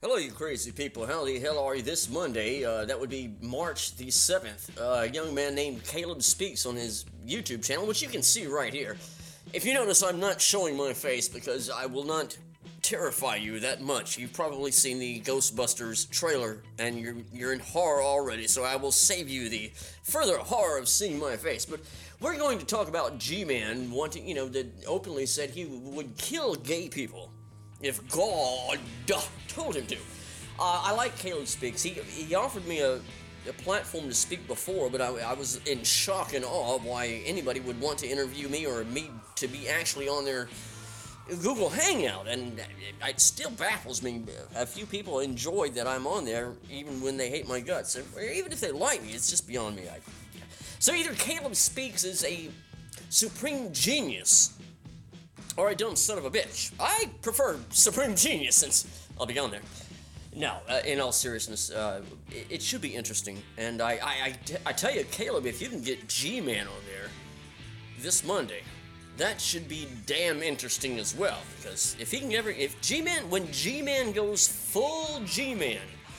Hello, you crazy people. How the hell are you this Monday? That would be March the 7th. A young man named Caleb speaks on his YouTube channel, which you can see right here. If you notice, I'm not showing my face because I will not terrify you that much. You've probably seen the Ghostbusters trailer and you're in horror already, so I will save you the further horror of seeing my face. But we're going to talk about Gman wanting, that openly said he would kill gay people if God told him to. I like Caleb Speaks. He offered me a platform to speak before, but I was in shock and awe of why anybody would want to interview me or me to be actually on their Google Hangout, and it still baffles me. A few people enjoyed that I'm on there, even when they hate my guts, or even if they like me. It's just beyond me. So either Caleb Speaks is a supreme genius or a dumb son of a bitch. I prefer supreme genius since I'll be on there. No, in all seriousness, it should be interesting. And I tell you, Caleb, if you can get Gman on there this Monday, that should be damn interesting as well. Because if Gman, when Gman goes full Gman,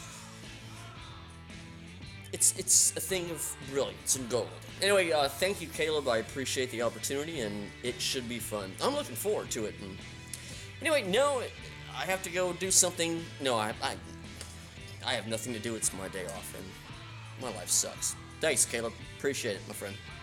it's a thing of brilliance and gold. Anyway, thank you, Caleb. I appreciate the opportunity, and it should be fun. I'm looking forward to it. And anyway, no, I have to go do something. No, I have nothing to do. It's my day off, and my life sucks. Thanks, Caleb. Appreciate it, my friend.